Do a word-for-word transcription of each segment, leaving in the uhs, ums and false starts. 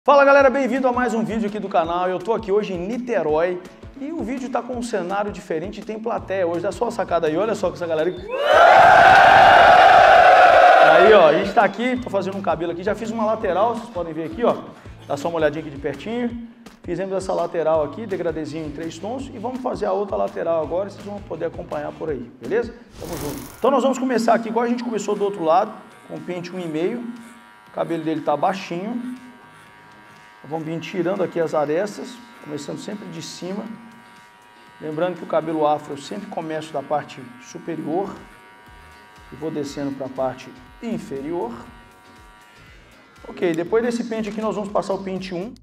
Fala galera, bem-vindo a mais um vídeo aqui do canal. Eu tô aqui hoje em Niterói e o vídeo tá com um cenário diferente e tem plateia hoje. Dá só uma sacada aí, olha só com essa galera aí. Aí ó, a gente tá aqui, tô fazendo um cabelo aqui, já fiz uma lateral, vocês podem ver aqui ó. Dá só uma olhadinha aqui de pertinho. Fizemos essa lateral aqui, degradezinho em três tons e vamos fazer a outra lateral agora, vocês vão poder acompanhar por aí, beleza? Tamo junto. Então nós vamos começar aqui igual a gente começou do outro lado, com o pente um e meio. O cabelo dele tá baixinho. Vamos vir tirando aqui as arestas, começando sempre de cima. Lembrando que o cabelo afro eu sempre começo da parte superior e vou descendo para a parte inferior. Ok, depois desse pente aqui nós vamos passar o pente um.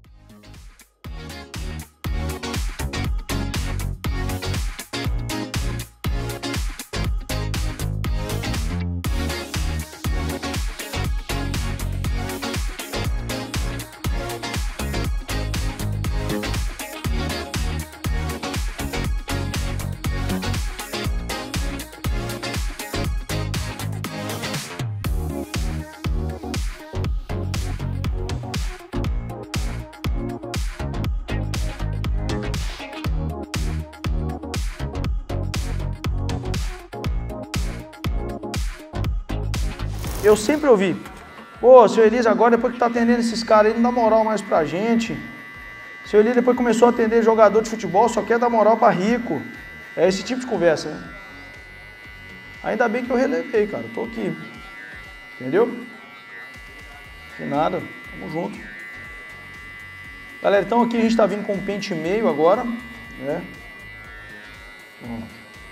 Eu sempre ouvi, pô, seu Elias agora, depois que tá atendendo esses caras, ele não dá moral mais pra gente. Seu Elias depois começou a atender jogador de futebol, só quer dar moral pra rico. É esse tipo de conversa, né? Ainda bem que eu relevei, cara, eu tô aqui. Entendeu? De nada, tamo junto. Galera, então aqui a gente tá vindo com um pente meio agora, né? Ó.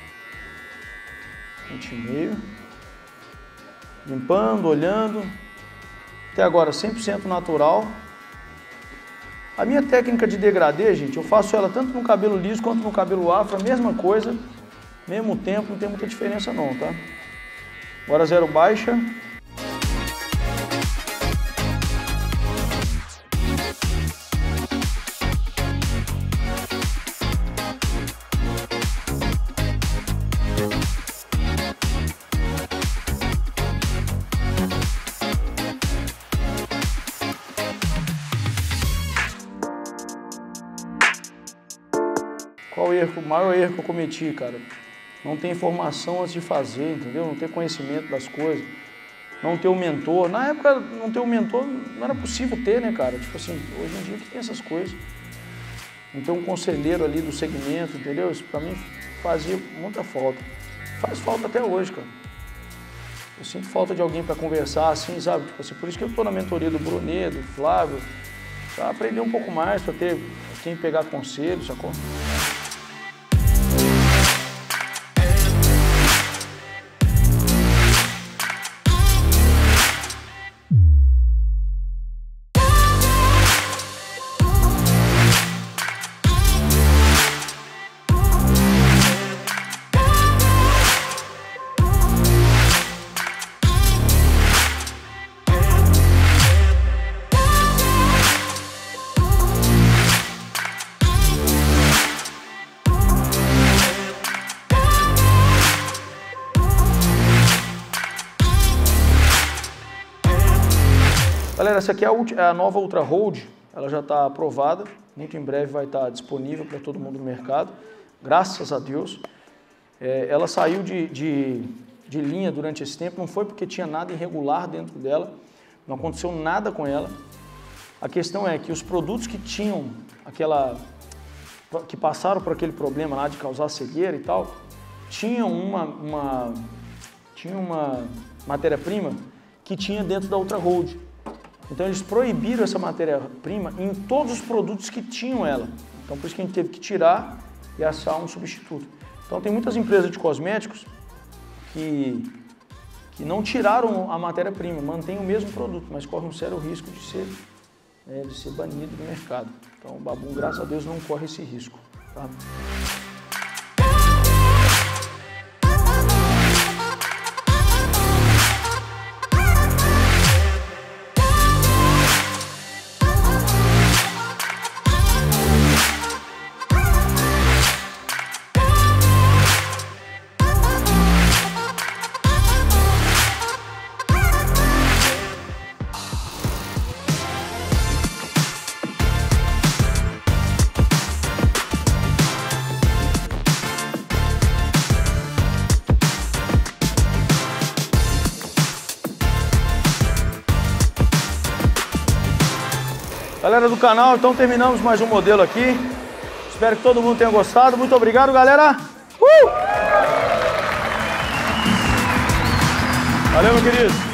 Pente meio. Limpando, olhando, até agora cem por cento natural. A minha técnica de degradê, gente, eu faço ela tanto no cabelo liso quanto no cabelo afro, a mesma coisa, mesmo tempo, não tem muita diferença não, tá? Agora zero baixa. Qual o erro, o maior erro que eu cometi, cara? Não ter informação antes de fazer, entendeu? Não ter conhecimento das coisas, não ter um mentor. Na época, não ter um mentor não era possível ter, né, cara? Tipo assim, hoje em dia que tem essas coisas. Não ter um conselheiro ali do segmento, entendeu? Isso pra mim fazia muita falta. Faz falta até hoje, cara. Eu sinto falta de alguém pra conversar, assim, sabe? Tipo assim, por isso que eu tô na mentoria do Brunet, do Flávio, pra aprender um pouco mais, pra ter quem pegar conselho, sacou? Galera, essa aqui é a nova Ultra Hold, ela já está aprovada, muito em breve vai estar disponível para todo mundo no mercado, graças a Deus. É, ela saiu de, de, de linha durante esse tempo, não foi porque tinha nada irregular dentro dela, não aconteceu nada com ela. A questão é que os produtos que tinham aquela, que passaram por aquele problema lá de causar cegueira e tal, tinham uma, uma, tinha uma matéria-prima que tinha dentro da Ultra Hold. Então eles proibiram essa matéria-prima em todos os produtos que tinham ela. Então por isso que a gente teve que tirar e assar um substituto. Então tem muitas empresas de cosméticos que, que não tiraram a matéria-prima, mantêm o mesmo produto, mas correm um sério risco de ser, é, de ser banido do mercado. Então o Babum, graças a Deus, não corre esse risco. Tá? Galera do canal, então terminamos mais um modelo aqui. Espero que todo mundo tenha gostado. Muito obrigado, galera. Uh! Valeu, meu querido.